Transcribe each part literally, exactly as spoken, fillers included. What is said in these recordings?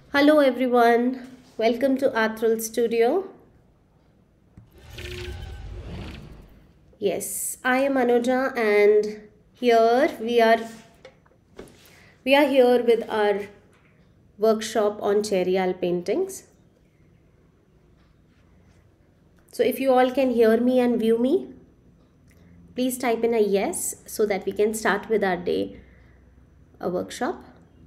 Hello everyone, welcome to Athral Studio. Yes, I am Anuja and here we are we are here with our workshop on Cheriyal paintings. So if you all can hear me and view me, please type in a yes so that we can start with our day a workshop.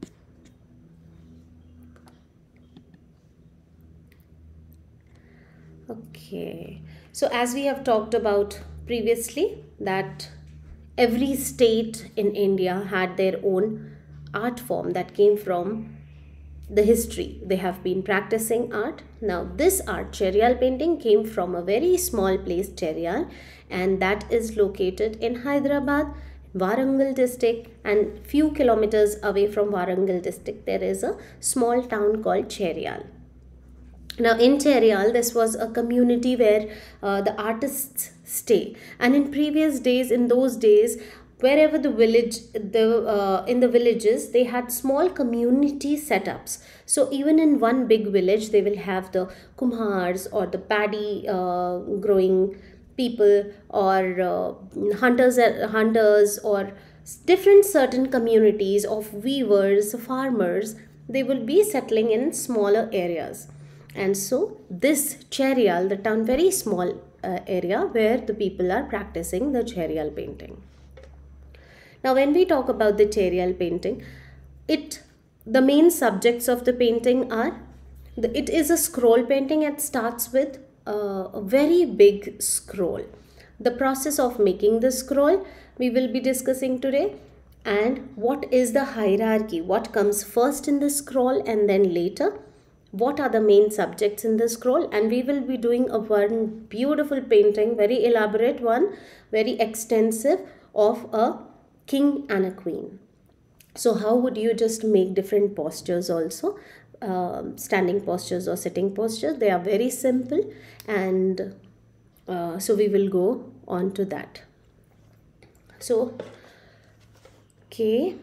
Okay, so as we have talked about previously, that every state in India had their own art form that came from the history. They have been practicing art. Now, this art, Cheriyal painting, came from a very small place, Cheriyal, and that is located in Hyderabad, Warangal district, and few kilometers away from Warangal district, there is a small town called Cheriyal. Now in Cheriyal, this was a community where uh, the artists stay, and in previous days, in those days, wherever the village, the uh, in the villages, they had small community setups. So even in one big village, they will have the kumhars or the paddy uh, growing people, or uh, hunters, hunters, or different certain communities of weavers, farmers. They will be settling in smaller areas, and so this Cheriyal, the town, very small uh, area where the people are practicing the Cheriyal painting. Now when we talk about the Cheriyal painting, it the main subjects of the painting are, the, it is a scroll painting. It starts with uh, a very big scroll. The process of making the scroll we will be discussing today, and what is the hierarchy, what comes first in the scroll and then later, what are the main subjects in the scroll. And we will be doing a one beautiful painting, very elaborate one, very extensive, of a king and a queen. So how would you just make different postures also, um, standing postures or sitting postures? They are very simple, and uh, so we will go on to that. So okay,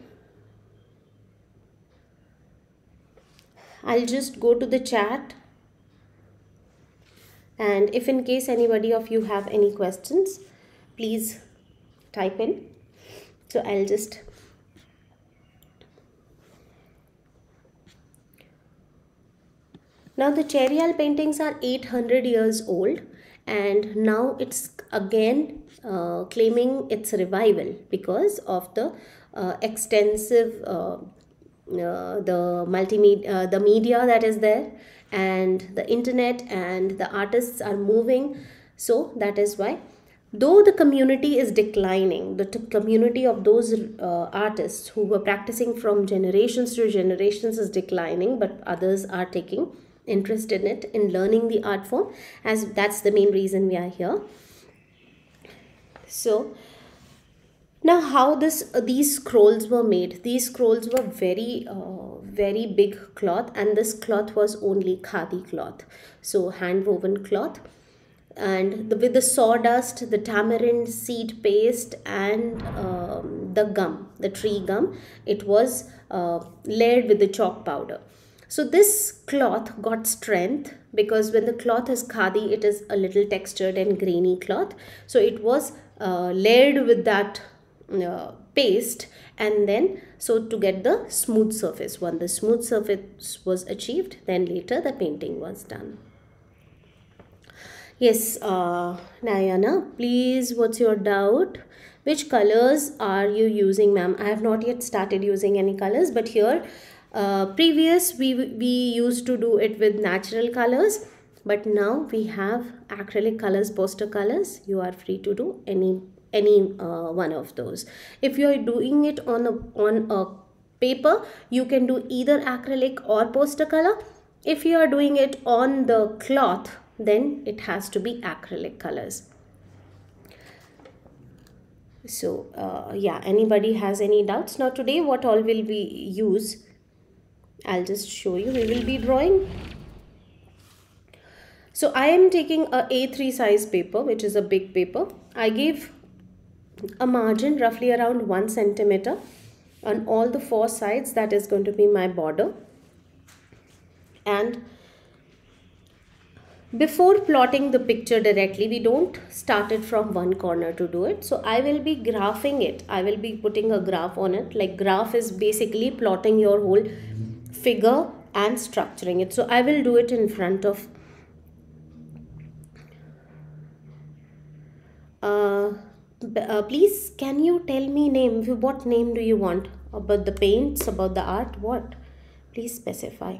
I'll just go to the chat, and if in case anybody of you have any questions, please type in. So I'll just now the Cheriyal paintings are eight hundred years old, and now it's again uh, claiming its revival because of the uh, extensive uh, uh, the multimedia, uh, the media that is there, and the internet, and the artists are moving. So that is why, though the community is declining, the community of those uh, artists who were practicing from generations to generations is declining, but others are taking interest in it, in learning the art form, as that's the main reason we are here. So now how this uh, these scrolls were made. These scrolls were very uh, very big cloth, and this cloth was only khadi cloth, so hand woven cloth, and the, with the sawdust, the tamarind seed paste, and um, the gum, the tree gum, it was uh, layered with the chalk powder. So this cloth got strength because when the cloth is khadi, it is a little textured and grainy cloth. So it was uh, layered with that uh, paste, and then so to get the smooth surface. When the smooth surface was achieved, then later the painting was done. Yes, uh, Nayana, please, what's your doubt? Which colors are you using, ma'am? I have not yet started using any colors, but here uh, previous we, we used to do it with natural colors, but now we have acrylic colors, poster colors. You are free to do any any uh, one of those. If you are doing it on a, on a paper, you can do either acrylic or poster color. If you are doing it on the cloth, then it has to be acrylic colors. So uh, yeah, anybody has any doubts? Now today what all will we use, I'll just show you. We will be drawing. So I am taking a A three size paper, which is a big paper. I gave a margin roughly around one centimeter on all the four sides. That is going to be my border. And before plotting the picture directly, we don't start it from one corner to do it. So I will be graphing it. I will be putting a graph on it. Like graph is basically plotting your whole figure and structuring it. So I will do it in front of uh, uh, please can you tell me name, what name do you want, about the paints, about the art, what, please specify.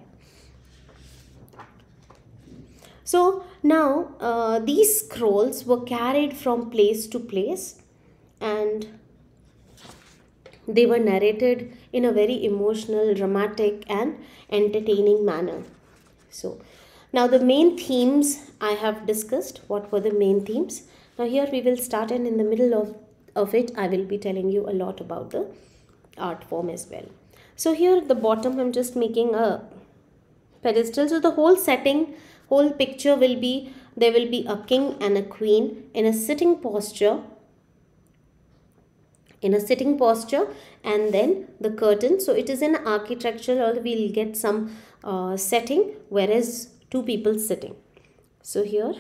So now uh, these scrolls were carried from place to place, and they were narrated in a very emotional, dramatic and entertaining manner. So now the main themes I have discussed. What were the main themes? Now here we will start, and in the middle of, of it I will be telling you a lot about the art form as well. So here at the bottom I'm just making a pedestal. So the whole setting, whole picture will be, there will be a king and a queen in a sitting posture, in a sitting posture, and then the curtain. So it is an architectural, we'll get some uh, setting, whereas two people sitting. So here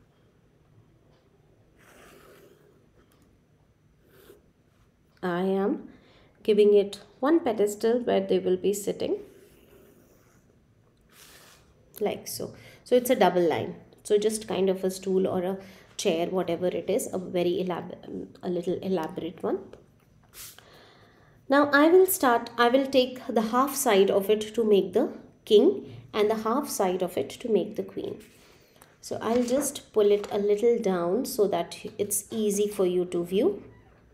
I am giving it one pedestal where they will be sitting like so. So it's a double line. So just kind of a stool or a chair, whatever it is, a very elaborate, a little elaborate one. Now I will start, I will take the half side of it to make the king and the half side of it to make the queen. So I'll just pull it a little down so that it's easy for you to view.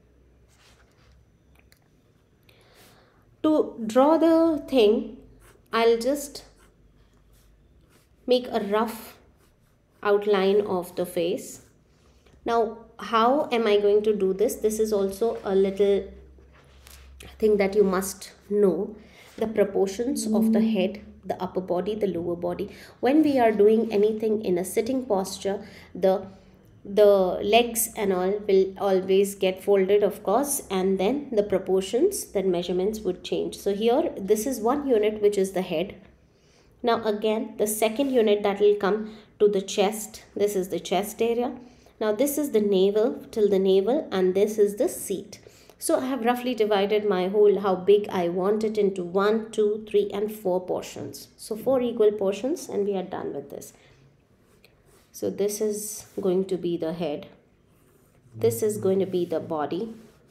To draw the thing, I'll just make a rough outline of the face. Now, how am I going to do this? This is also a little thing that you must know. The proportions of the head, the upper body, the lower body. When we are doing anything in a sitting posture, the the legs and all will always get folded, of course, and then the proportions, then measurements would change. So here, this is one unit, which is the head. Now again, the second unit that will come to the chest. This is the chest area. Now this is the navel, till the navel, and this is the seat. So I have roughly divided my whole, how big I want it, into one, two, three and four portions. So four equal portions, and we are done with this. So this is going to be the head. This is going to be the body.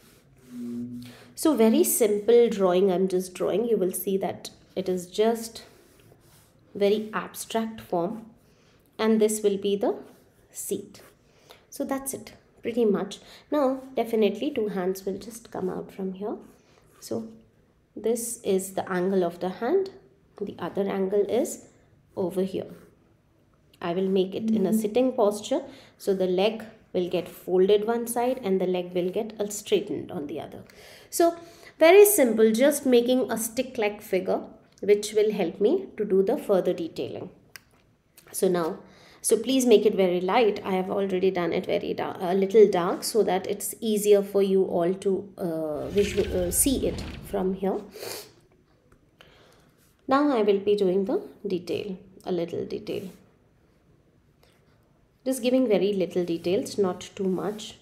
So very simple drawing I'm just drawing. You will see that it is just very abstract form, and this will be the seat. So that's it pretty much. Now definitely two hands will just come out from here. So this is the angle of the hand, the other angle is over here. I will make it in a sitting posture, so the leg will get folded one side and the leg will get straightened on the other. So very simple, just making a stick like figure, which will help me to do the further detailing. So now, so please make it very light. I have already done it very dark, a little dark, so that it's easier for you all to uh, visual, uh, see it from here. Now I will be doing the detail, a little detail. Just giving very little details, not too much.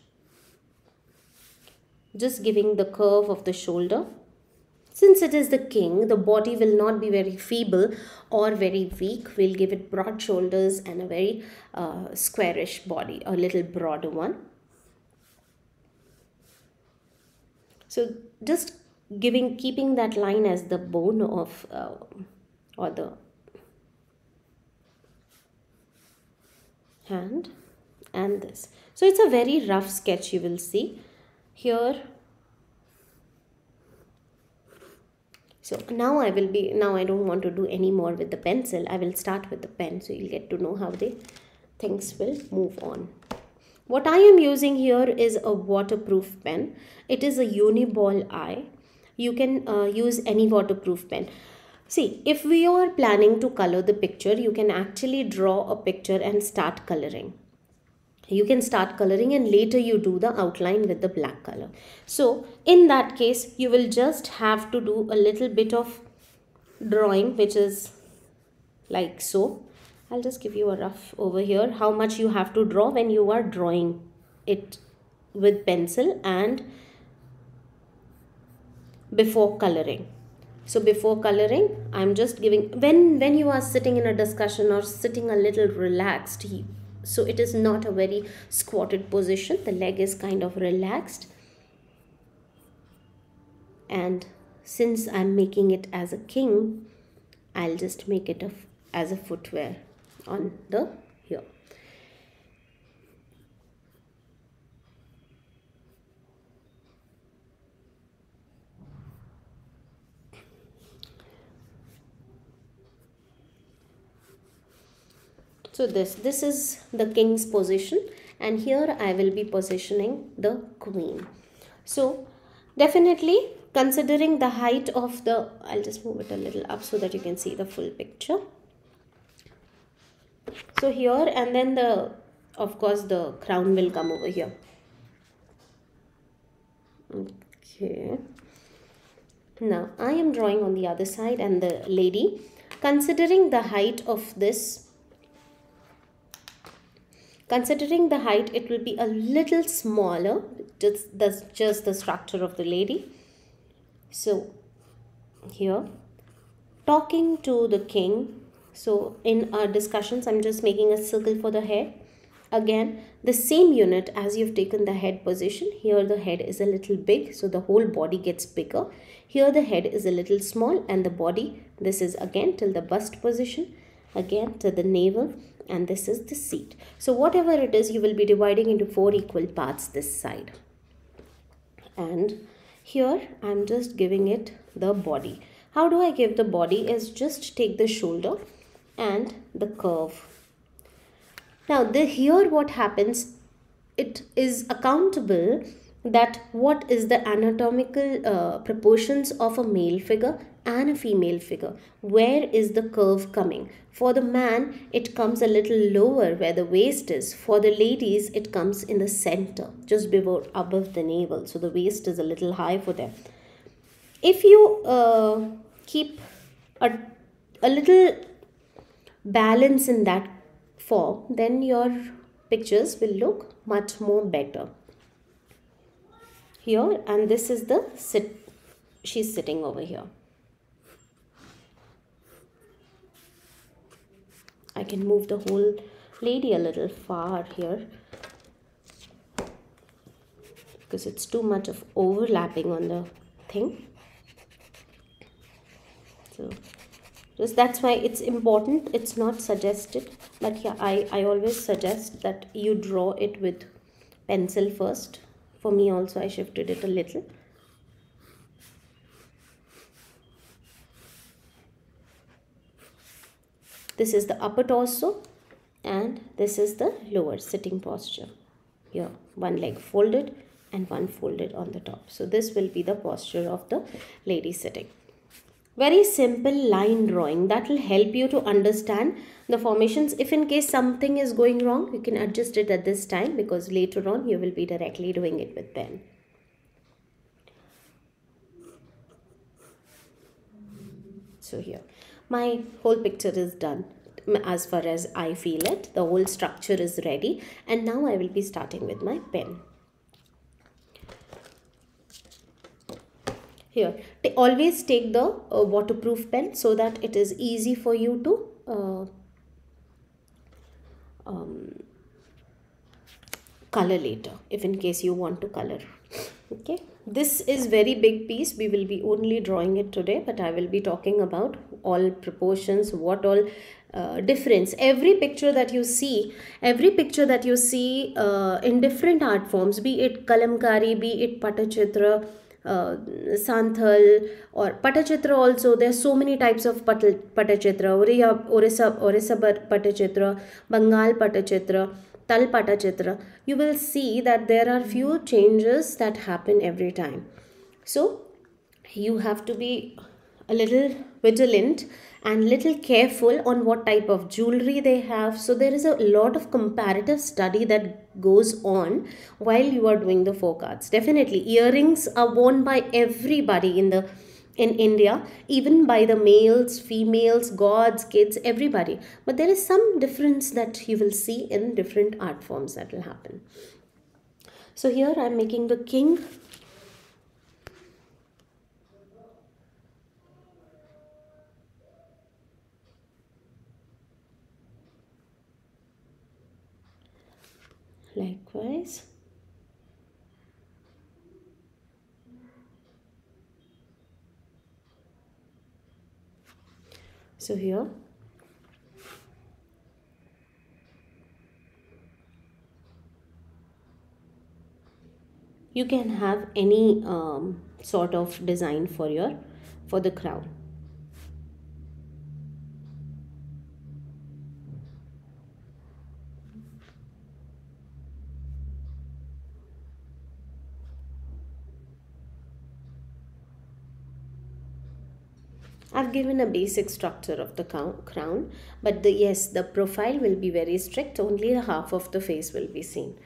Just giving the curve of the shoulder. Since it is the king, the body will not be very feeble or very weak. We'll give it broad shoulders and a very uh, squarish body, a little broader one. So just giving, keeping that line as the bone of uh, or the hand, and this. So it's a very rough sketch, you will see here. So now I will be, now I don't want to do any more with the pencil. I will start with the pen, so you'll get to know how the things will move on. What I am using here is a waterproof pen. It is a uniball eye. You can uh, use any waterproof pen. See, if we are planning to color the picture, you can actually draw a picture and start coloring. You can start coloring and later you do the outline with the black color. So in that case, you will just have to do a little bit of drawing, which is like so. I'll just give you a rough over here how much you have to draw when you are drawing it with pencil and before coloring. So before coloring, I'm just giving, when when you are sitting in a discussion or sitting a little relaxed, so it is not a very squatted position, the leg is kind of relaxed, and since I'm making it as a king, I'll just make it a, as a footwear on the here. So this this is the king's position, and here I will be positioning the queen. So definitely considering the height of the, I'll just move it a little up so that you can see the full picture. So here, and then the, of course, the crown will come over here. Okay. Now I am drawing on the other side, and the lady, considering the height of this, considering the height, it will be a little smaller, just that's just the structure of the lady. So here, talking to the king. So in our discussions, I'm just making a circle for the head. Again, the same unit as you've taken the head position. Here the head is a little big, so the whole body gets bigger. Here the head is a little small, and the body, this is again till the bust position, again to the navel, and this is the seat. So whatever it is, you will be dividing into four equal parts this side. And here I'm just giving it the body. How do I give the body? Is just take the shoulder and the curve. Now the here what happens, it is accountable that what is the anatomical uh, proportions of a male figure and a female figure. Where is the curve coming? For the man, it comes a little lower where the waist is. For the ladies, it comes in the center, just below, above the navel. So the waist is a little high for them. If you uh, keep a, a little balance in that form, then your pictures will look much more better. Here, and this is the sit, she's sitting over here. I can move the whole lady a little far here because it's too much of overlapping on the thing. So just that's why it's important. It's not suggested, but yeah, I, I always suggest that you draw it with pencil first. For me also, I shifted it a little. This is the upper torso, and this is the lower sitting posture. Here, one leg folded and one folded on the top. So this will be the posture of the lady sitting. Very simple line drawing that will help you to understand the formations. If in case something is going wrong, you can adjust it at this time, because later on you will be directly doing it with pen. So here, my whole picture is done as far as I feel it. The whole structure is ready, and now I will be starting with my pen. Here, always take the uh, waterproof pen so that it is easy for you to uh, um, color later, if in case you want to color. Okay, this is very big piece. We will be only drawing it today, but I will be talking about all proportions, what all uh, difference. Every picture that you see, every picture that you see uh, in different art forms, be it kalamkari, be it patachitra, uh, santhal, or patachitra also. There are so many types of patachitra, Orissa, Orissa, Orissa patachitra, Bengal patachitra, Tal Patachitra. You will see that there are few changes that happen every time. So you have to be a little vigilant and little careful on what type of jewelry they have. So there is a lot of comparative study that goes on while you are doing the folk arts. Definitely earrings are worn by everybody in the in India, even by the males, females, gods, kids, everybody. But there is some difference that you will see in different art forms that will happen. So here I'm making the king. Likewise. So here you can have any um, sort of design for your for the crown. I've given a basic structure of the crown, but the yes, the profile will be very strict. Only a half of the face will be seen.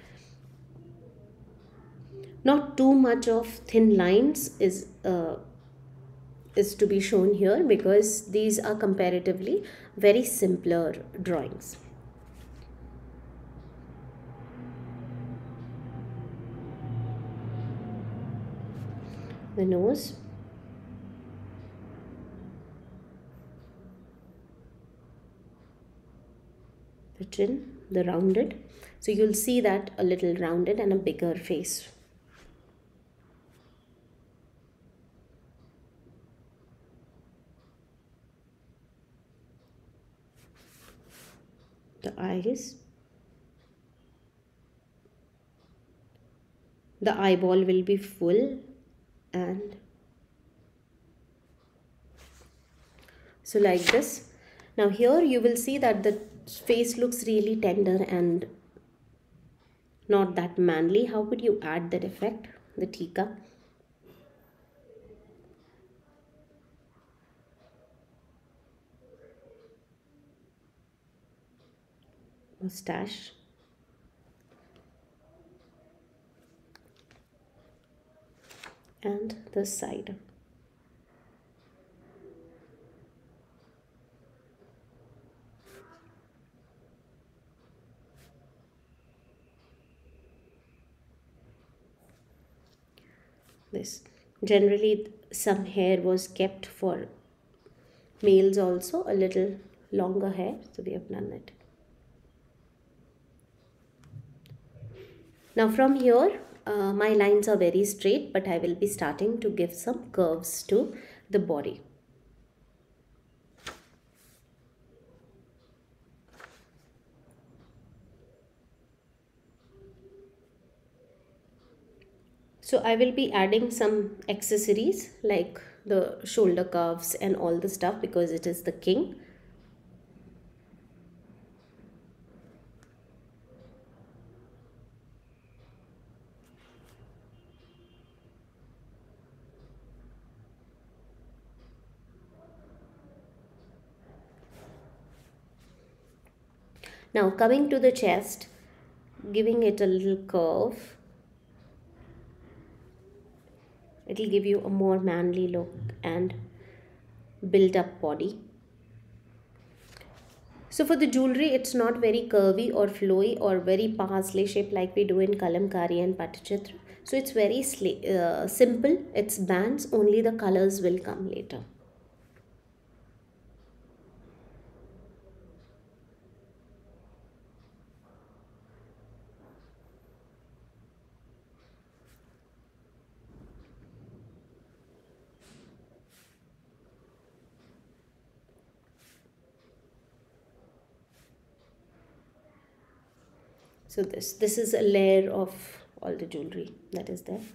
Not too much of thin lines is uh, is to be shown here, because these are comparatively very simpler drawings. The nose, the chin, the rounded. So you'll see that a little rounded and a bigger face. The eyes. The eyeball will be full, and so like this. Now here you will see that the face looks really tender and not that manly. How would you add that effect? The tika. Mustache. And the side. This. Generally some hair was kept for males also, a little longer hair, so we have done it. Now from here, uh, my lines are very straight, but I will be starting to give some curves to the body. So I will be adding some accessories like the shoulder curves and all the stuff, because it is the king. Now coming to the chest, giving it a little curve. It will give you a more manly look and built up body. So for the jewelry, it's not very curvy or flowy or very parsley shaped like we do in kalamkari and patachitra. So it's very uh, simple. It's bands, only the colors will come later. So this, this is a layer of all the jewelry that is there.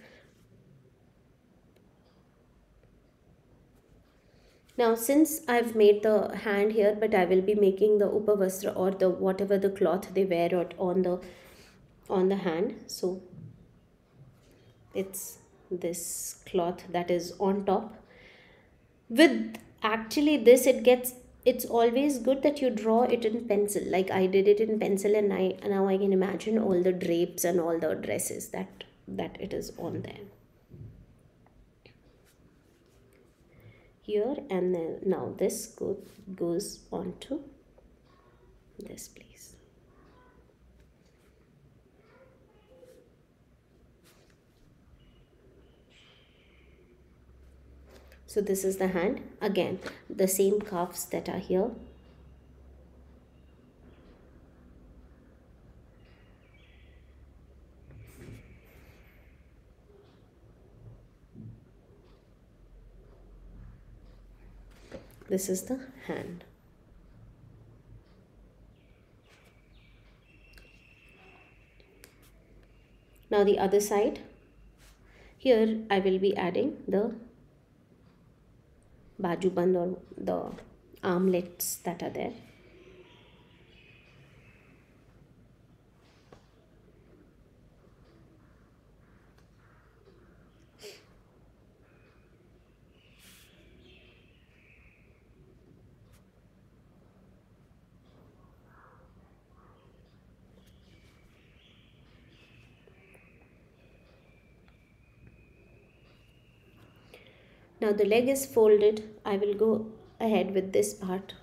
Now since I've made the hand here, but I will be making the upavastra or the whatever the cloth they wear on the on the hand. So it's this cloth that is on top. With actually this, it gets it's always good that you draw it in pencil, like I did it in pencil, and I now I can imagine all the drapes and all the dresses that that it is on there. here, and then now this go, goes on to this place. So this is the hand. Again, the same cuffs that are here. This is the hand. Now the other side. Here I will be adding the bajuband or the armlets that are there. Now the leg is folded. I will go ahead with this part.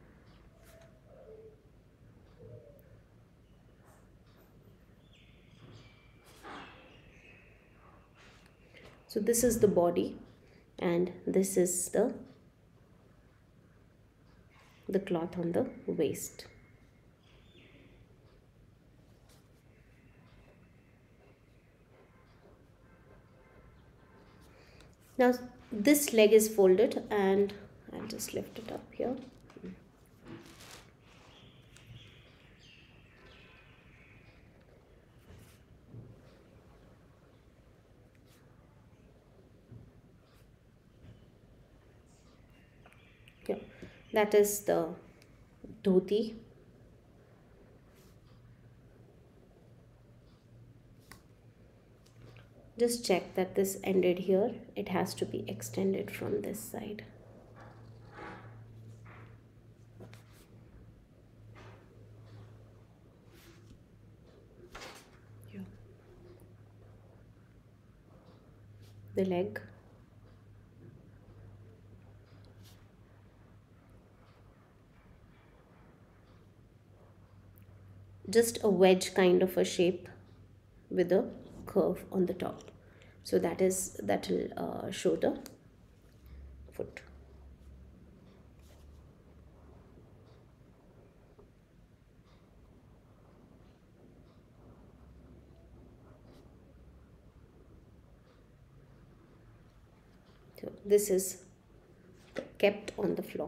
So this is the body, and this is the the cloth on the waist. Now this leg is folded, and I'll just lift it up here. Yeah, that is the dhoti. Just check that this ended here. It has to be extended from this side. Yeah. The leg. Just a wedge kind of a shape with a curve on the top. So that is that will uh, show the foot. So this is kept on the floor.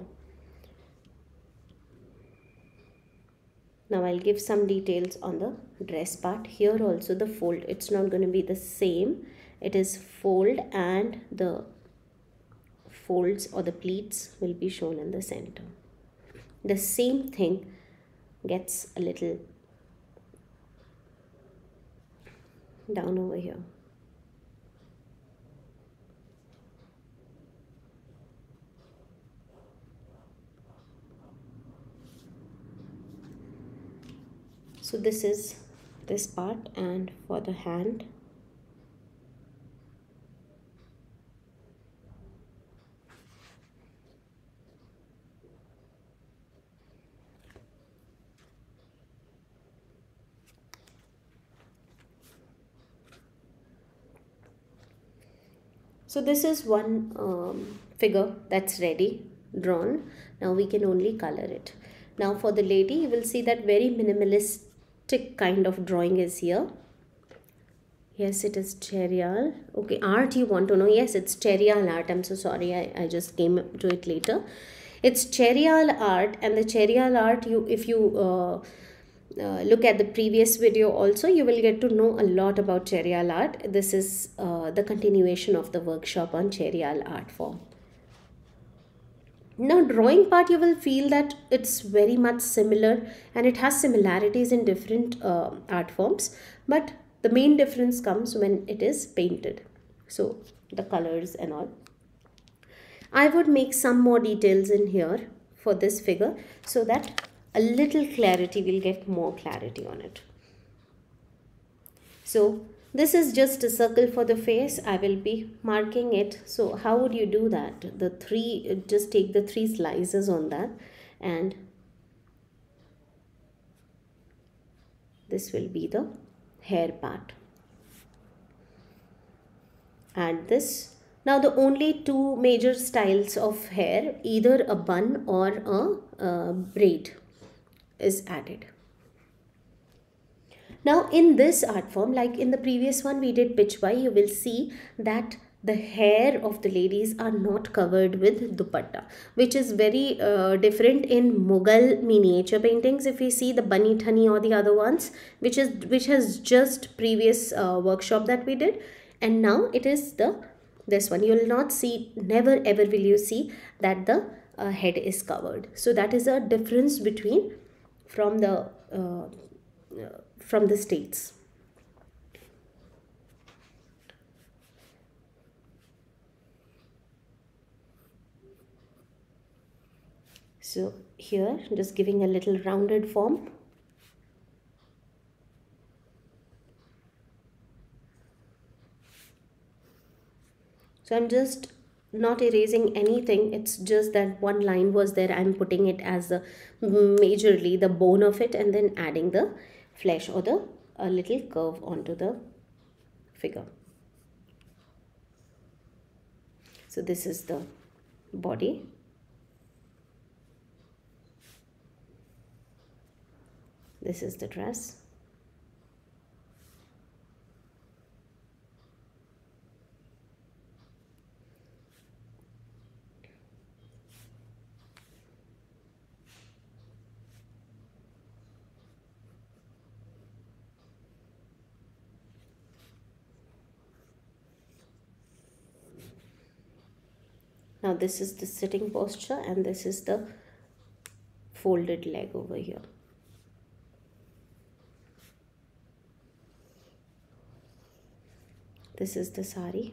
Now I'll give some details on the dress part. Here also the fold, it's not going to be the same. It is fold, and the folds or the pleats will be shown in the center. The same thing gets a little down over here. So this is this part, and for the hand, so this is one um, figure that's ready, drawn. Now we can only color it. Now for the lady, you will see that very minimalistic kind of drawing is here. Yes, it is Cheriyal. Okay, art you want to know. Yes, it's Cheriyal art. I'm so sorry, I, I just came to it later. It's Cheriyal art, and the Cheriyal art, you if you uh, uh, look at the previous video also, you will get to know a lot about Cheriyal art. This is uh, the continuation of the workshop on Cheriyal art form. Now drawing part, you will feel that it's very much similar, and it has similarities in different uh, art forms, but the main difference comes when it is painted. So the colors and all. I would make some more details in here for this figure so that a little clarity will get more clarity on it. So This is just a circle for the face. I will be marking it. So how would you do that? The three, just take the three slices on that, and this will be the hair part. Add this. Now the only two major styles of hair, either a bun or a, a braid, is added. Now in this art form, like in the previous one we did pitchwai, you will see that the hair of the ladies are not covered with dupatta, which is very uh, different in Mughal miniature paintings. If we see the Bani Thani or the other ones, which is which has just previous uh, workshop that we did, and now it is the this one. You will not see, never ever will you see that the uh, head is covered. So that is a difference between from the uh, uh, from the states. So here just giving a little rounded form. So I'm just not erasing anything, it's just that one line was there. I'm putting it as the majorly the bone of it, and then adding the flesh or the a little curve onto the figure. So this is the body. This is the dress. Now this is the sitting posture, and this is the folded leg over here. This is the sari.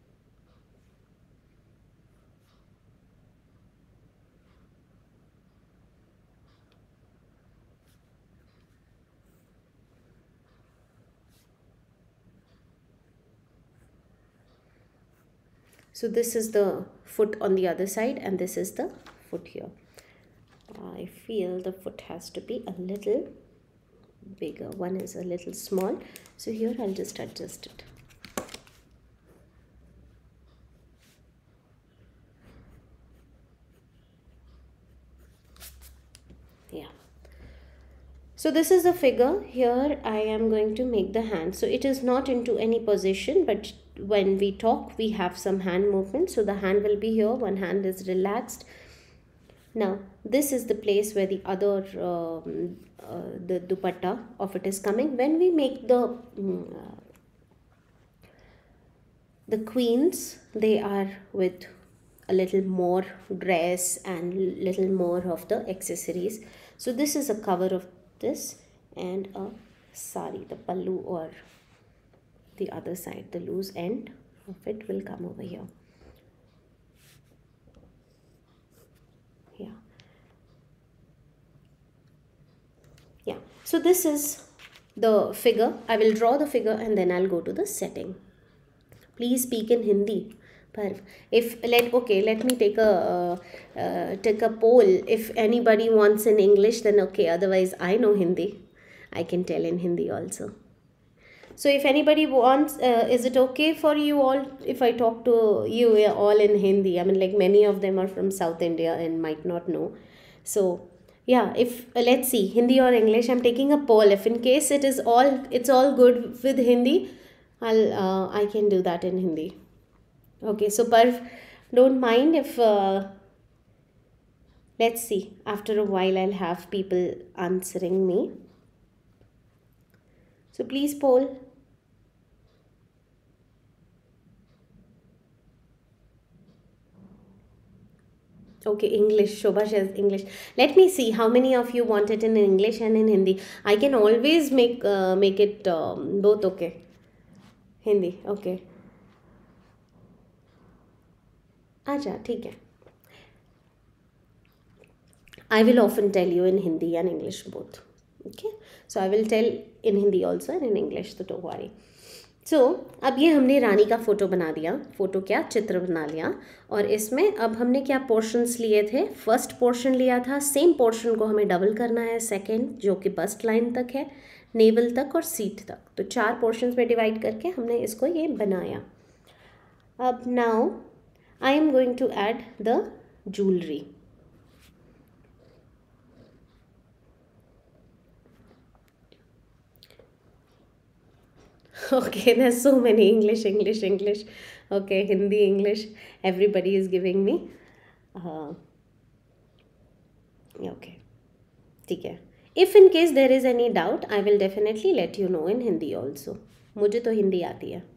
So this is the foot on the other side, and this is the foot here. I feel the foot has to be a little bigger. One is a little small. So here I'll just adjust it. Yeah. So this is the figure. Here I am going to make the hand. So it is not into any position, but when we talk we have some hand movement. So the hand will be here, one hand is relaxed. Now this is the place where the other um, uh, the dupatta of it is coming. When we make the um, uh, the queens, they are with a little more dress and little more of the accessories. So this is a cover of this, and a sari, the pallu, or the other side, the loose end of it will come over here. Yeah. Yeah. So this is the figure. I will draw the figure and then I'll go to the setting. Please speak in Hindi. If let okay, let me take a uh, uh, take a poll. If anybody wants in English, then okay. Otherwise, I know Hindi. I can tell in Hindi also. So if anybody wants, uh, is it okay for you all if I talk to you all in Hindi? I mean, like many of them are from South India and might not know. So yeah, if uh, let's see, Hindi or English. I'm taking a poll. If in case it is all, it's all good with Hindi, I'll uh, I can do that in Hindi. Okay, so Parv, don't mind if, uh, let's see, after a while I'll have people answering me. So please poll. Okay, English. Shobha says English. Let me see how many of you want it in English and in Hindi. I can always make uh, make it um, both okay. Hindi, okay. अच्छा ठीक है. I will often tell you in Hindi and English both. Okay, so I will tell in Hindi also and in English, so don't worry. So so, अब ये हमने रानी का photo बना दिया, photo क्या, चित्र बना लिया। और इसमें अब हमने क्या पोर्शंस लिए थे, फर्स्ट पोर्शन लिया था, सेम पोर्शन को हमें डबल करना है, सेकंड जो कि बस्ट लाइन तक है, नेवल तक और सीट तक, तो चार पोर्शंस में डिवाइड करके हमने इसको ये बनाया। अब now I am going to add the jewellery. Okay, there's so many English, English, English. Okay, Hindi, English. Everybody is giving me. Uh, okay, ठीक है. If in case there is any doubt, I will definitely let you know in Hindi also. मुझे तो हिंदी आती है.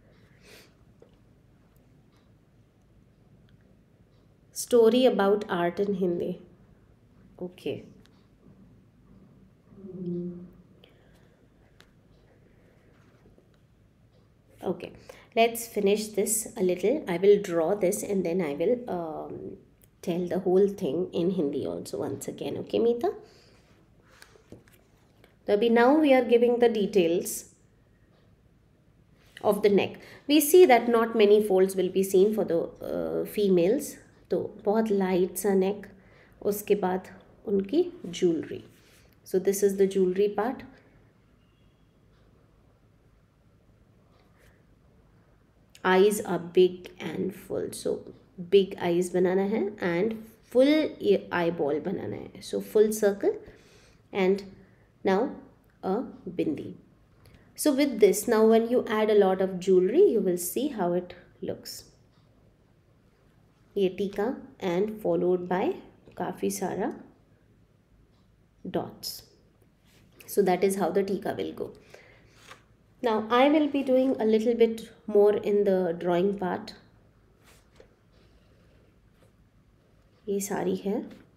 Story about art in Hindi. Okay. Okay, let's finish this a little. I will draw this and then I will um, tell the whole thing in Hindi also once again. Okay, Meeta? So now we are giving the details of the neck. We see that not many folds will be seen for the uh, females. तो बहुत light सा neck. उसके बाद उनकी jewelry. So this is the jewelry part. Eyes are big and full, so big eyes banana hai and full eyeball banana hai, so full circle. And now a bindi. So with this, now when you add a lot of jewelry, you will see how it looks. Ye tika and followed by kafi sara dots. So that is how the tika will go. Now I will be doing a little bit more in the drawing part. ये साड़ी है.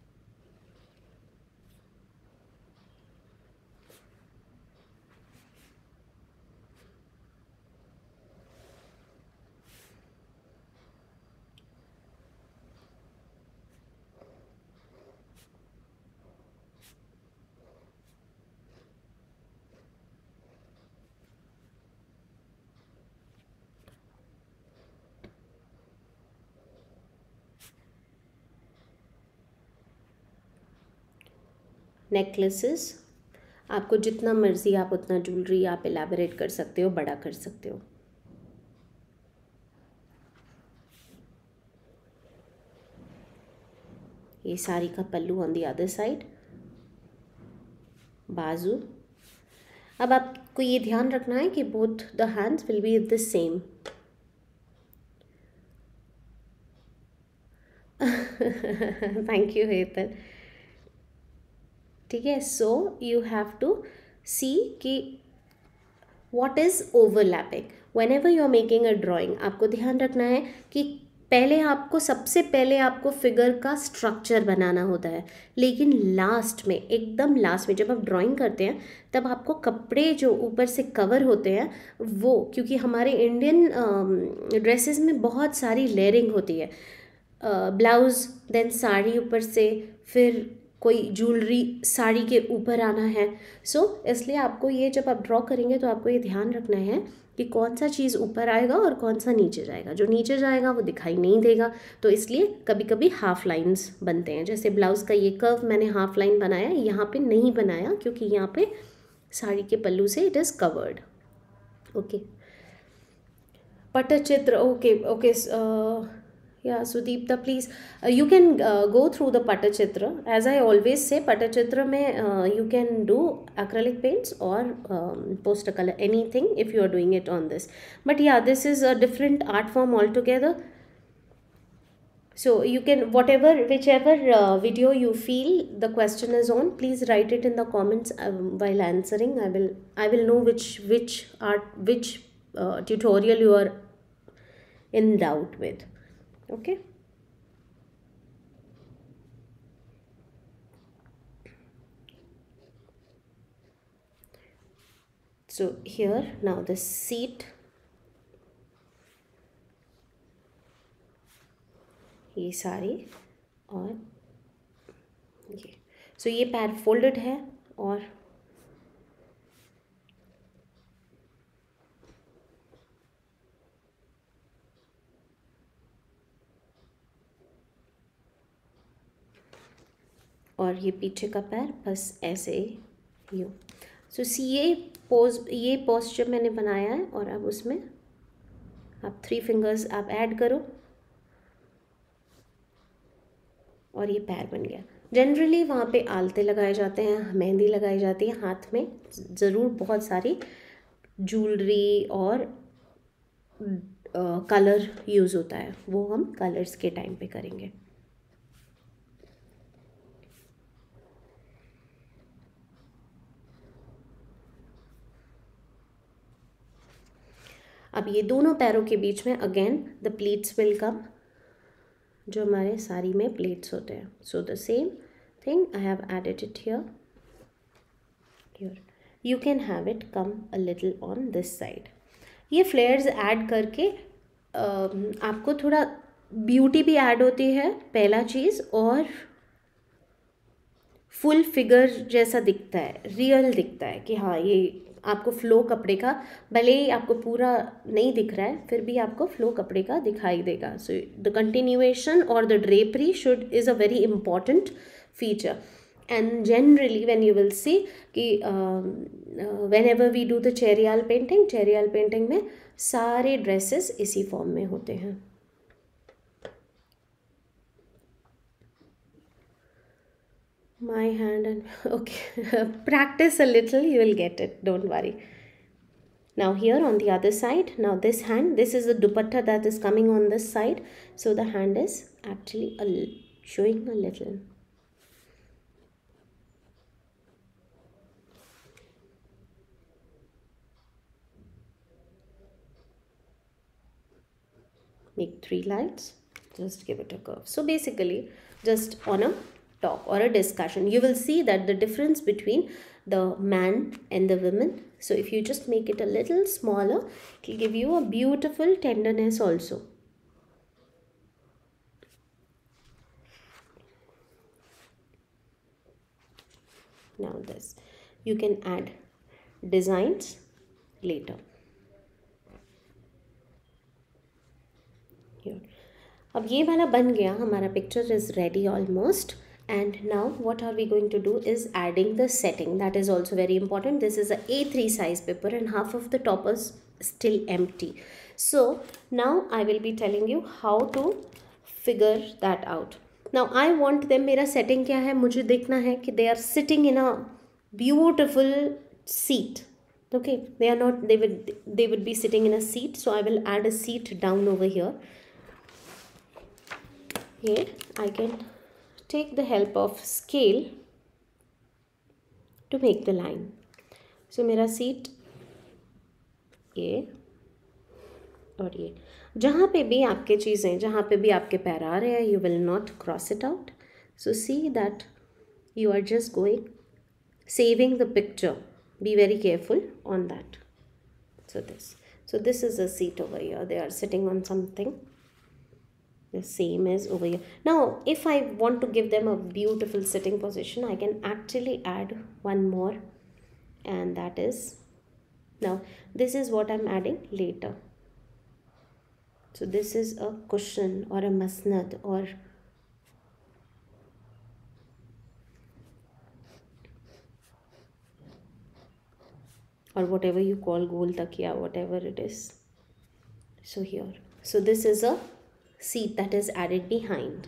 Necklaces, आपको जितना मर्जी आप उतना jewellery आप elaborate कर सकते हो, बड़ा कर सकते हो. ये साड़ी का pallu on the other side, बाजू. अब आपको ये ध्यान रखना है कि both the hands will be the same. Thank you Hetal. ठीक है, so you have to see कि what is overlapping whenever you are making a drawing. आपको ध्यान रखना है कि पहले आपको सबसे पहले आपको फिगर का स्ट्रक्चर बनाना होता है, लेकिन लास्ट में, एकदम लास्ट में जब आप ड्राइंग करते हैं तब आपको कपड़े जो ऊपर से कवर होते हैं वो, क्योंकि हमारे इंडियन ड्रेसेस में बहुत सारी लेयरिंग होती है, ब्लाउज़ देन साड़ी ऊपर से, फिर कोई ज्वेलरी साड़ी के ऊपर आना है. सो so, इसलिए आपको ये जब आप ड्रॉ करेंगे तो आपको ये ध्यान रखना है कि कौन सा चीज़ ऊपर आएगा और कौन सा नीचे जाएगा. जो नीचे जाएगा वो दिखाई नहीं देगा, तो इसलिए कभी कभी हाफ लाइंस बनते हैं. जैसे ब्लाउज़ का ये कर्व मैंने हाफ लाइन बनाया, यहाँ पे नहीं बनाया क्योंकि यहाँ पे साड़ी के पल्लू से it is covered. Okay, Patachitra. Okay okay Yeah, Sudeepta, please, uh, you can uh, go through the Patachitra. As I always say, Patachitra mein uh, you can do acrylic paints or um, poster color, anything if you are doing it on this. But yeah, this is a different art form altogether. So you can, whatever, whichever uh, video you feel the question is on, please write it in the comments um, while answering. I will, I will know which which art, which uh, tutorial you are in doubt with. Okay. So here now the seat, ये सारी और ये, so ये पैर folded है और और ये पीछे का पैर बस ऐसे यूँ। सो सी ये पोज ये पोस्चर मैंने बनाया है और अब उसमें आप थ्री फिंगर्स आप ऐड करो और ये पैर बन गया। जनरली वहाँ पे आलते लगाए जाते हैं, मेहंदी लगाई जाती है हाथ में, ज़रूर बहुत सारी ज्वेलरी और कलर यूज़ होता है, वो हम कलर्स के टाइम पे करेंगे। अब ये दोनों पैरों के बीच में again the pleats will come, जो हमारे साड़ी में प्लेट्स होते हैं। So the same thing I have added it here here you can have it come a little on this side. ये फ्लेयर्स ऐड करके uh, आपको थोड़ा ब्यूटी भी ऐड होती है पहला चीज़, और फुल फिगर जैसा दिखता है, रियल दिखता है कि हाँ ये आपको फ्लो कपड़े का, भले ही आपको पूरा नहीं दिख रहा है फिर भी आपको फ्लो कपड़े का दिखाई देगा। सो द कंटिन्यूएशन और the drapery should is a very important feature. And generally when you will see कि whenever we do the Cheriyal painting, Cheriyal painting में सारे ड्रेसेस इसी फॉर्म में होते हैं। My hand and okay, practice a little, you will get it, don't worry. Now here on the other side, now this hand, this is the dupatta that is coming on this side, so the hand is actually a, showing a little. Make three lines, just give it a curve. So basically just on a talk or a discussion, you will see that the difference between the man and the women. So if you just make it a little smaller, it will give you a beautiful tenderness also. Now this, you can add designs later. Here. अब ये वाला बन गया, हमारा picture is ready almost. And now what are we going to do is adding the setting. That is also very important. This is a A three size paper and half of the top is still empty. So now I will be telling you how to figure that out. Now I want them, मेरा setting क्या है, मुझे देखना है कि they are sitting in a beautiful seat. Okay, they are not, they would they would be sitting in a seat. So I will add a seat down over here. Here I can take the help of scale to make the line. So मेरा seat ये और ये, जहाँ पे भी आपके चीज़ें, जहाँ पे भी आपके पैर आ रहे हैं, you will not cross it out. So see that you are just going, saving the picture. Be very careful on that. So this, so this is a seat over here. They are sitting on something. The same as over here. Now if I want to give them a beautiful sitting position, I can actually add one more, and that is, now this is what I'm adding later. So this is a cushion or a masnad or or whatever you call gol takiya, whatever it is. So here, so this is a seat that is added behind.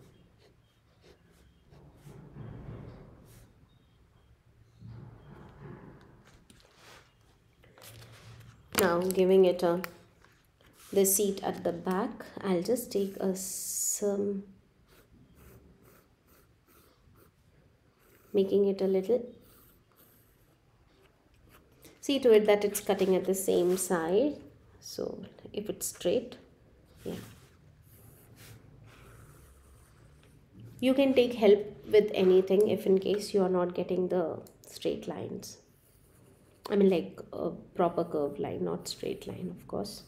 Now giving it a the seat at the back, I'll just take a some making it a little, see to it that it's cutting at the same side. So if it's straight, yeah. You can take help with anything if in case you are not getting the straight lines. I mean like a proper curved line, not straight line, of course.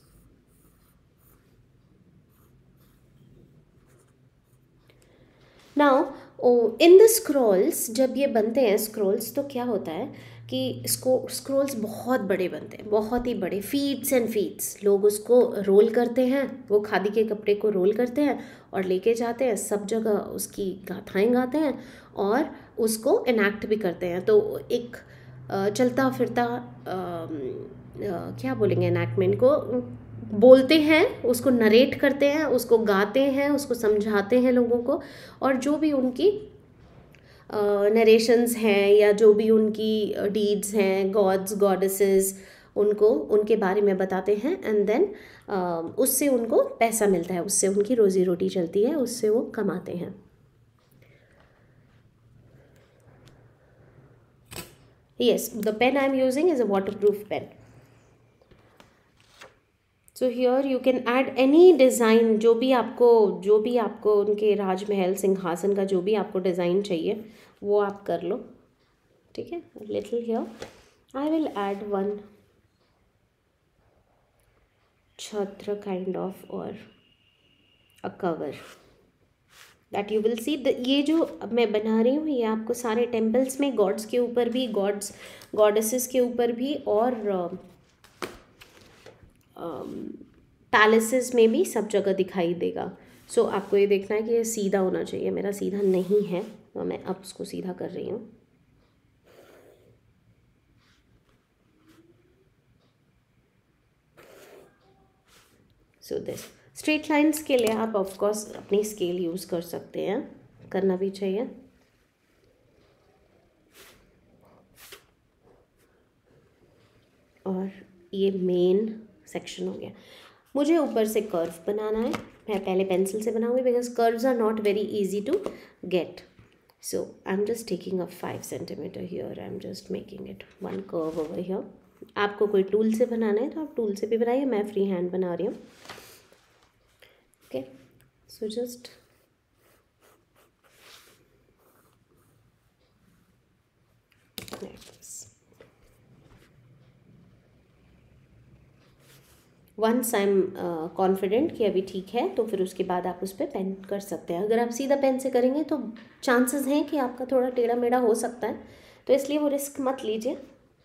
Now oh, in the scrolls, जब ये बनते हैं scrolls, तो क्या होता है कि इसको स्क्रोल्स बहुत बड़े बनते हैं, बहुत ही बड़े, फीट्स एंड फीट्स। लोग उसको रोल करते हैं, वो खादी के कपड़े को रोल करते हैं और लेके जाते हैं, सब जगह उसकी गाथाएं गाते हैं और उसको इनैक्ट भी करते हैं। तो एक अ, चलता फिरता अ, अ, क्या बोलेंगे, एनैक्टमेंट को बोलते हैं, उसको नरेट करते हैं, उसको गाते हैं, उसको समझाते हैं लोगों को, और जो भी उनकी नरेशंस हैं या जो भी उनकी डीड्स हैं, गॉड्स गॉडेसेस, उनको उनके बारे में बताते हैं। एंड देन उससे उनको पैसा मिलता है, उससे उनकी रोजी रोटी चलती है, उससे वो कमाते हैं। Yes, the pen I am using is a waterproof pen. So here you can add any design, जो भी आपको जो भी आपको उनके राजमहल सिंहासन का जो भी आपको डिज़ाइन चाहिए वो आप कर लो, ठीक है। Little here I will add one छत्र काइंड ऑफ और a cover that you will see. ये जो मैं बना रही हूँ ये आपको सारे टेम्पल्स में गॉड्स के ऊपर भी, गॉड्स गॉडेसेस के ऊपर भी और पैलेसेस में भी सब जगह दिखाई देगा। सो so, आपको ये देखना है कि ये सीधा होना चाहिए, मेरा सीधा नहीं है तो मैं अब उसको सीधा कर रही हूँ। सो दिस स्ट्रेट लाइंस के लिए आप ऑफ कोर्स अपनी स्केल यूज़ कर सकते हैं, करना भी चाहिए। और ये मेन सेक्शन हो गया। मुझे ऊपर से कर्व बनाना है, मैं पहले पेंसिल से बनाऊंगी because curves are not very easy to get. So I am just taking a five centimetre here, I am just making it one curve over here. आपको कोई टूल से बनाना है तो आप टूल से भी बनाइए, मैं फ्री हैंड बना रही हूँ। Okay, so just once I am confident कि अभी ठीक है तो फिर उसके बाद आप उस पर पेन कर सकते हैं। अगर आप सीधा पेन से करेंगे तो चांसेस हैं कि आपका थोड़ा टेढ़ा मेढ़ा हो सकता है, तो इसलिए वो रिस्क मत लीजिए।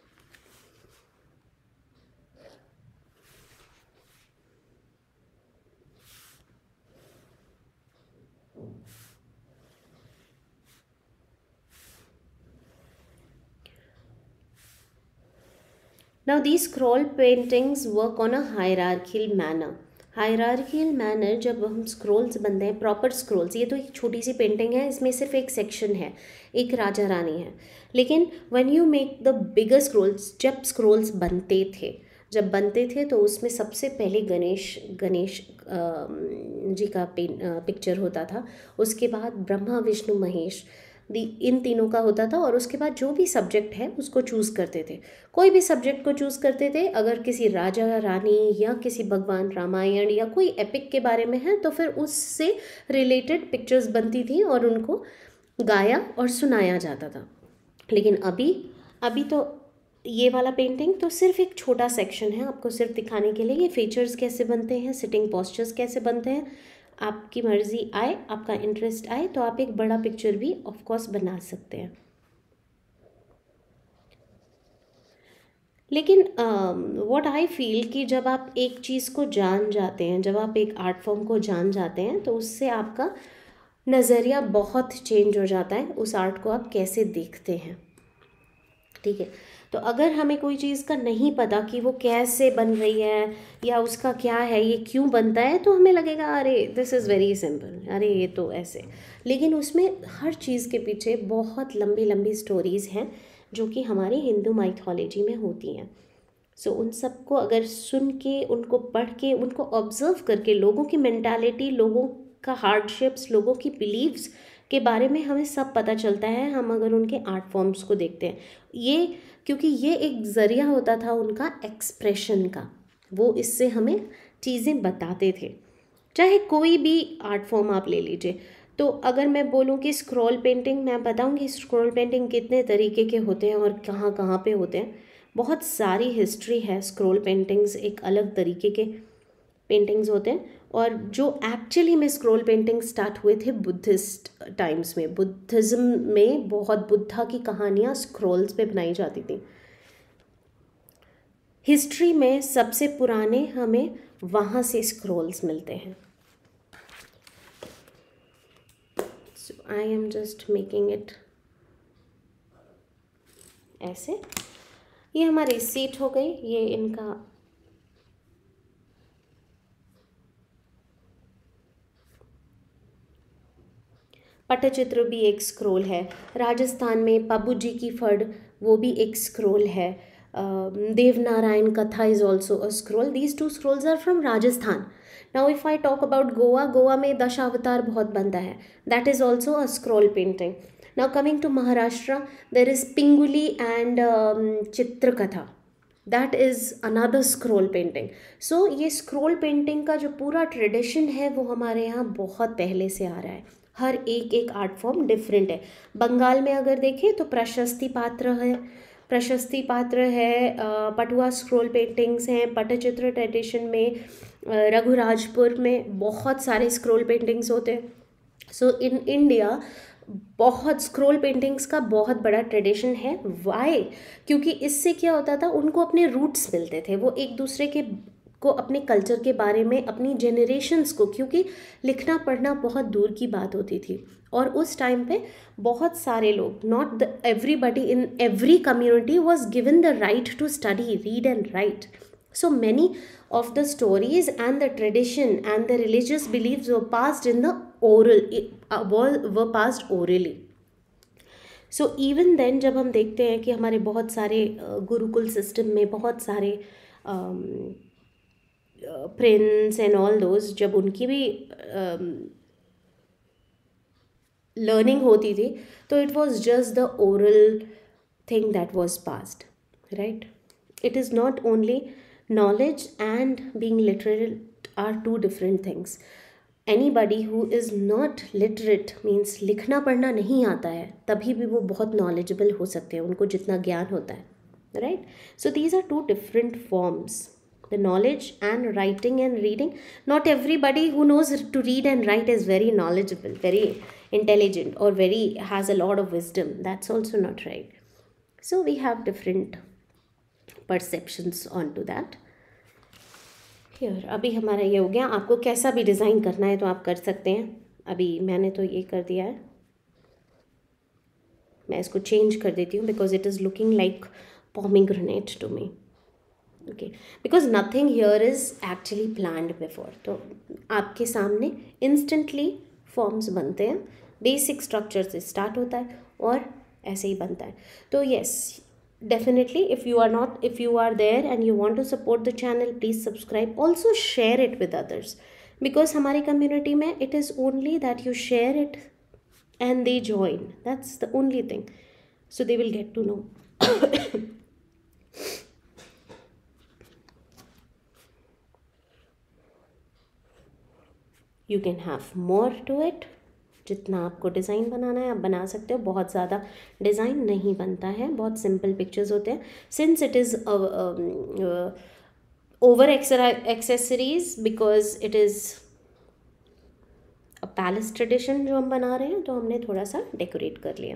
Now these scroll paintings work on a hierarchical manner. Hierarchical manner, जब हम स्क्रोल्स बनते हैं, प्रॉपर स्क्रोल्स, ये तो एक छोटी सी पेंटिंग है, इसमें सिर्फ एक सेक्शन है, एक राजा रानी है। लेकिन when you make the bigger scrolls, जब स्क्रोल्स बनते थे जब बनते थे तो उसमें सबसे पहले गणेश गणेश जी का पिक्चर होता था, उसके बाद ब्रह्मा विष्णु महेश, दी इन तीनों का होता था, और उसके बाद जो भी सब्जेक्ट है उसको चूज़ करते थे, कोई भी सब्जेक्ट को चूज़ करते थे। अगर किसी राजा रानी या किसी भगवान रामायण या कोई एपिक के बारे में है तो फिर उससे रिलेटेड पिक्चर्स बनती थी और उनको गाया और सुनाया जाता था। लेकिन अभी अभी तो ये वाला पेंटिंग तो सिर्फ एक छोटा सेक्शन है, आपको सिर्फ दिखाने के लिए ये फीचर्स कैसे बनते हैं, सिटिंग पोस्चर्स कैसे बनते हैं। आपकी मर्ज़ी आए, आपका इंटरेस्ट आए तो आप एक बड़ा पिक्चर भी ऑफ कोर्स बना सकते हैं। लेकिन व्हाट आई फील कि जब आप एक चीज़ को जान जाते हैं, जब आप एक आर्ट फॉर्म को जान जाते हैं तो उससे आपका नज़रिया बहुत चेंज हो जाता है, उस आर्ट को आप कैसे देखते हैं, ठीक है। तो अगर हमें कोई चीज़ का नहीं पता कि वो कैसे बन रही है या उसका क्या है, ये क्यों बनता है, तो हमें लगेगा अरे दिस इज़ वेरी सिंपल, अरे ये तो ऐसे। लेकिन उसमें हर चीज़ के पीछे बहुत लंबी लंबी स्टोरीज़ हैं जो कि हमारी हिंदू माइथोलॉजी में होती हैं। सो so, उन सबको अगर सुन के, उनको पढ़ के, उनको ऑब्ज़र्व करके, लोगों की मेंटालिटी, लोगों का हार्डशिप्स, लोगों की बिलीव्स के बारे में हमें सब पता चलता है, हम अगर उनके आर्ट फॉर्म्स को देखते हैं। ये क्योंकि ये एक ज़रिया होता था उनका एक्सप्रेशन का, वो इससे हमें चीज़ें बताते थे। चाहे कोई भी आर्ट फॉर्म आप ले लीजिए, तो अगर मैं बोलूँ कि स्क्रॉल पेंटिंग, मैं बताऊँगी स्क्रॉल पेंटिंग कितने तरीके के होते हैं और कहाँ कहाँ पे होते हैं। बहुत सारी हिस्ट्री है स्क्रॉल पेंटिंग्स, एक अलग तरीके के पेंटिंग्स होते हैं। और जो एक्चुअली में स्क्रॉल पेंटिंग स्टार्ट हुए थे बुद्धिस्ट टाइम्स में, बुद्धिज़्म में बहुत बुद्धा की कहानियाँ स्क्रॉल्स पे बनाई जाती थी। हिस्ट्री में सबसे पुराने हमें वहाँ से स्क्रोल्स मिलते हैं. So I am just making it ऐसे. ये हमारी सीट हो गई. ये इनका पटचित्र भी एक स्क्रोल है. राजस्थान में पब्बू जी की फड़, वो भी एक स्क्रोल है. देवनारायण कथा is also a scroll. These two scrolls are from Rajasthan. Now if I talk about Goa, Goa में दशावतार बहुत बनता है. That is also a scroll painting. Now coming to Maharashtra, there is Pinguli and Chitrakatha. That is another scroll painting. सो ये scroll painting का जो पूरा tradition है वो हमारे यहाँ बहुत पहले से आ रहा है. हर एक एक आर्ट फॉर्म डिफरेंट है. बंगाल में अगर देखें तो प्रशस्ति पात्र है, प्रशस्ति पात्र है, पटुआ स्क्रोल पेंटिंग्स हैं. पटचित्र ट्रेडिशन में रघुराजपुर में बहुत सारे स्क्रोल पेंटिंग्स होते हैं. सो इन इंडिया बहुत स्क्रोल पेंटिंग्स का बहुत बड़ा ट्रेडिशन है. वाई? क्योंकि इससे क्या होता था, उनको अपने रूट्स मिलते थे. वो एक दूसरे के को अपने कल्चर के बारे में, अपनी जनरेशन्स को, क्योंकि लिखना पढ़ना बहुत दूर की बात होती थी. और उस टाइम पे बहुत सारे लोग, not the everybody in every community was given the right to study, read and write. So many of the stories and the tradition and the religious beliefs were passed in the oral, uh, were, were passed orally. So even then जब हम देखते हैं कि हमारे बहुत सारे Gurukul system में बहुत सारे प्रिंस एंड ऑल दोज, जब उनकी भी लर्निंग um, होती थी, तो it was just the oral thing that was passed, right. It is not only knowledge and being literate are two different things. Anybody who is not literate means लिखना पढ़ना नहीं आता है, तभी भी वो बहुत knowledgeable हो सकते हैं, उनको जितना ज्ञान होता है, right? So these are two different forms, the knowledge and writing and reading. Not everybody who knows to read and write is very knowledgeable, very intelligent, or very has a lot of wisdom. That's also not right. So we have different perceptions onto that. Here, अभी हमारा ये हो गया. आपको कैसा भी design करना है तो आप कर सकते हैं. अभी मैंने तो ये कर दिया है. मैं इसको चेंज कर देती हूँ because it is looking like pomegranate to me. Okay, because nothing here is actually planned before. तो आपके सामने instantly forms बनते हैं. बेसिक स्ट्रक्चर से स्टार्ट होता है और ऐसे ही बनता है. तो yes, definitely, if you are not, if you are there and you want to support the channel, please subscribe. Also share it with others, because हमारी community में it is only that you share it and they join. That's the only thing. So they will get to know. You can have more to it. जितना आपको design बनाना है आप बना सकते हो. बहुत ज़्यादा डिज़ाइन नहीं बनता है, बहुत सिंपल पिक्चर्स होते हैं. Since it is over accessories, because it is a palace tradition जो हम बना रहे हैं, तो हमने थोड़ा सा डेकोरेट कर लिया.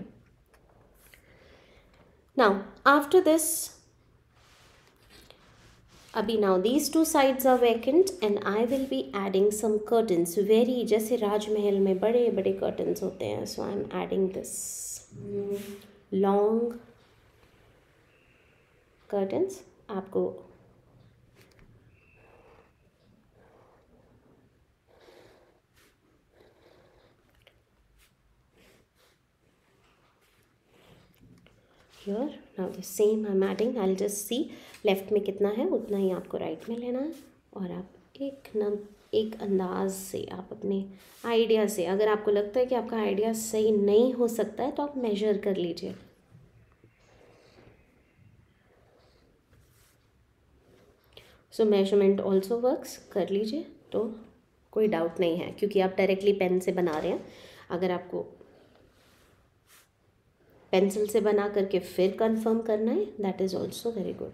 नाउ आफ्टर दिस, अभी now these two sides are vacant and I will be adding some curtains. Very, जैसे राजमहल में बड़े बड़े कर्टन्स होते हैं. So I am adding this long curtains. आपको here now the same I'm adding. I'll just see left में कितना है उतना ही आपको राइट में लेना है. और आप एक न एक अंदाज से, आप अपने आइडिया से, अगर आपको लगता है कि आपका आइडिया सही नहीं हो सकता है तो आप मेजर कर लीजिए. सो मेजरमेंट ऑल्सो वर्क्स, कर लीजिए तो कोई डाउट नहीं है, क्योंकि आप डायरेक्टली पेन से बना रहे हैं. अगर आपको पेंसिल से बना करके फिर कंफर्म करना है, that is also very good.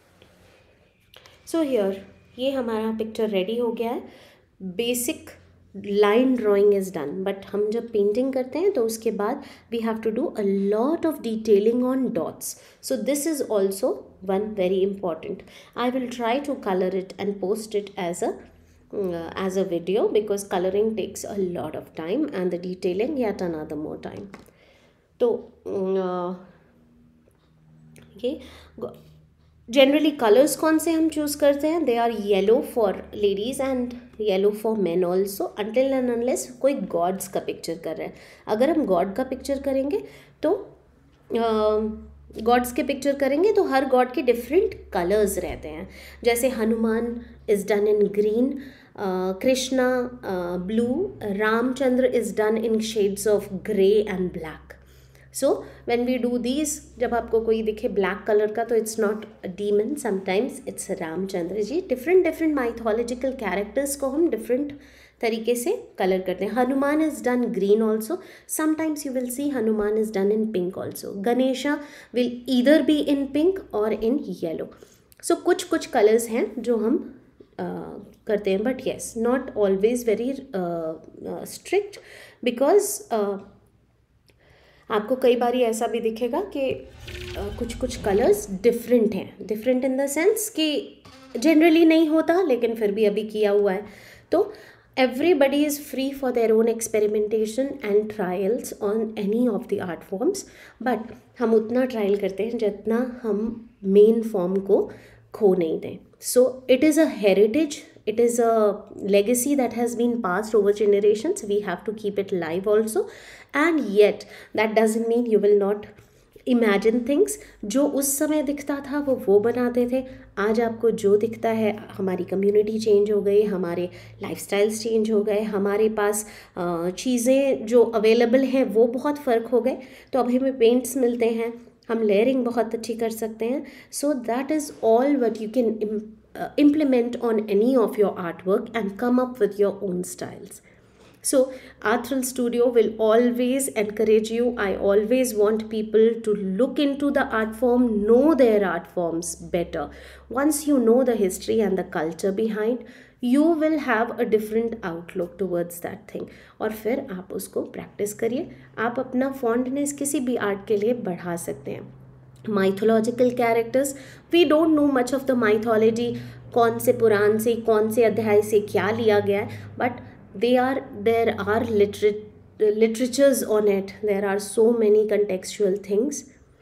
So here, ये हमारा पिक्चर रेडी हो गया है. Basic line drawing is done, but हम जब painting करते हैं तो उसके बाद we have to do a lot of detailing on dots. So this is also one very important. I will try to color it and post it as a uh, as a video, because coloring takes a lot of time and the detailing yet another more time. तो uh, ये generally colours कौन से हम choose करते हैं? They are yellow for ladies and yellow for man also, until and unless कोई gods का picture कर रहा है. अगर हम गॉड का पिक्चर करेंगे तो गॉड्स uh, के पिक्चर करेंगे तो हर गॉड के डिफरेंट कलर्स रहते हैं. जैसे Hanuman is done in green, Krishna blue, Ramchandra is done in shades of grey and black. So when we do these, जब आपको कोई दिखे ब्लैक कलर का तो it's not a demon, sometimes it's Ramchandra ji. Different different mythological characters को हम डिफरेंट तरीके से कलर करते हैं. Hanuman is done green also, sometimes you will C Hanuman is done in pink also. Ganesha will either be in pink और in yellow. सो कुछ कुछ colours हैं जो हम uh, करते हैं, but yes not always very strict, because आपको कई बार ऐसा भी दिखेगा कि uh, कुछ कुछ कलर्स डिफरेंट हैं. डिफरेंट इन द सेंस कि जनरली नहीं होता, लेकिन फिर भी अभी किया हुआ है. तो everybody is free for their own experimentation and trials on any of the art forms, but हम उतना ट्रायल करते हैं जितना हम मेन फॉर्म को खो नहीं दें. So it is a heritage, it is a legacy that has been passed over generations. We have to keep it live also, and yet that doesn't mean you will not imagine things. जो उस समय दिखता था वो वो बनाते थे. आज आपको जो दिखता है, हमारी कम्युनिटी चेंज हो गई, हमारे लाइफस्टाइल्स चेंज हो गए, हमारे पास चीज़ें जो अवेलेबल हैं वो बहुत फ़र्क हो गए. तो अब हमें पेंट्स मिलते हैं, हम लेयरिंग बहुत अच्छी कर सकते हैं. So that is all what you can implement on any of your artwork and come up with your own styles. So Artral Studio will always encourage you. I always want people to look into the art form, know their art forms better. Once you know the history and the culture behind, you will have a different outlook towards that thing. और फिर आप उसको practice करिए. आप अपना fondness किसी भी art के लिए बढ़ा सकते हैं. Mythological characters, we don't know much of the mythology, कौन से पुराण से कौन से अध्याय से क्या लिया गया है, but they are there are literatures on it. There are so many contextual things.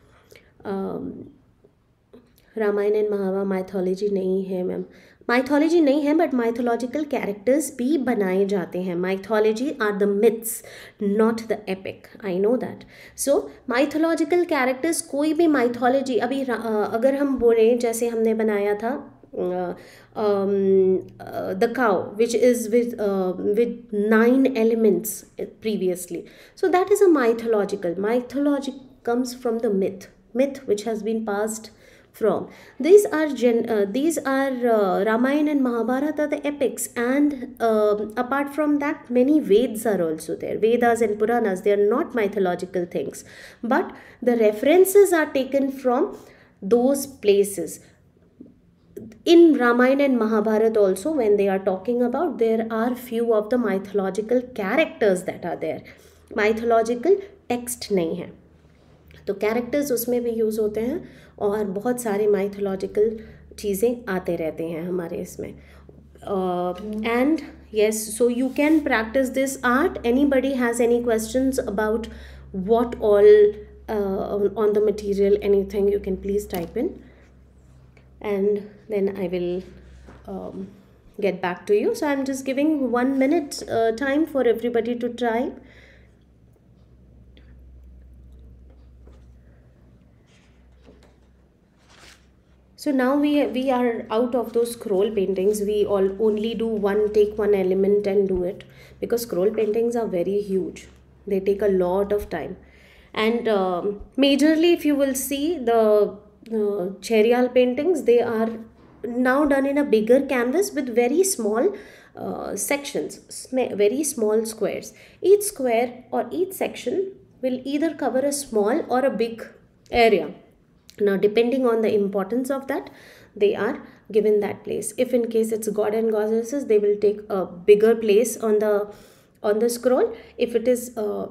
Ramayana and Mahabharata mythology नहीं है मैम, माइथोलॉजी नहीं है, बट माइथोलॉजिकल कैरेक्टर्स भी बनाए जाते हैं. Mythology are the myths, not the epic. I know that. So mythological characters, कोई भी माइथोलॉजी, अभी अगर हम बोलें जैसे हमने बनाया था the cow which is with with nine elements previously. So that is a mythological. Mythology comes from the myth, myth which has been passed from. These are gen uh, these are uh, Ramayana and Mahabharata are the epics, and uh, apart from that many Vedas are also there. Vedas and Puranas, they are not mythological things, but the references are taken from those places. In Ramayana and Mahabharata also, when they are talking about, there are few of the mythological characters that are there. Mythological text नहीं है, तो characters उसमें भी use होते हैं और बहुत सारे माइथोलॉजिकल चीज़ें आते रहते हैं हमारे इसमें. And yes, so you can practise this art. Anybody has any questions about what all on the material, anything, you can please type in, and then I will um, get back to you. So I'm just giving one minute uh, time for everybody to try. So now we we are out of those scroll paintings. We all only do one, take one element and do it, because scroll paintings are very huge. They take a lot of time, and um, majorly if you will see the uh, Cheriyal paintings, they are now done in a bigger canvas with very small uh, sections, sm very small squares. Each square or each section will either cover a small or a big area. Now depending on the importance of that, they are given that place. If in case it's god and goddesses, they will take a bigger place on the on the scroll. If it is uh,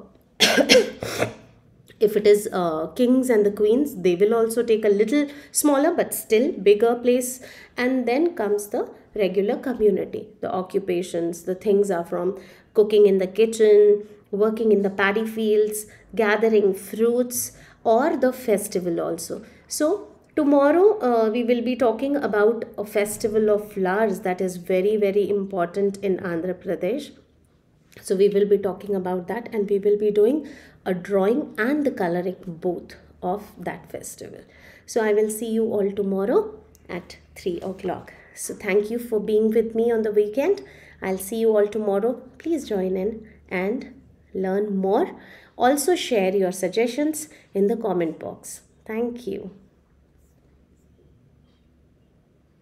if it is uh, kings and the queens, they will also take a little smaller but still bigger place. And then comes the regular community, the occupations, the things are from cooking in the kitchen, working in the paddy fields, gathering fruits, or the festival also. So tomorrow uh, we will be talking about a festival of flowers that is very very important in Andhra Pradesh. So we will be talking about that, and we will be doing a drawing and the coloring both of that festival. So I will see you all tomorrow at three o'clock. So thank you for being with me on the weekend. I'll see you all tomorrow. Please join in and learn more. Also share your suggestions in the comment box. Thank you.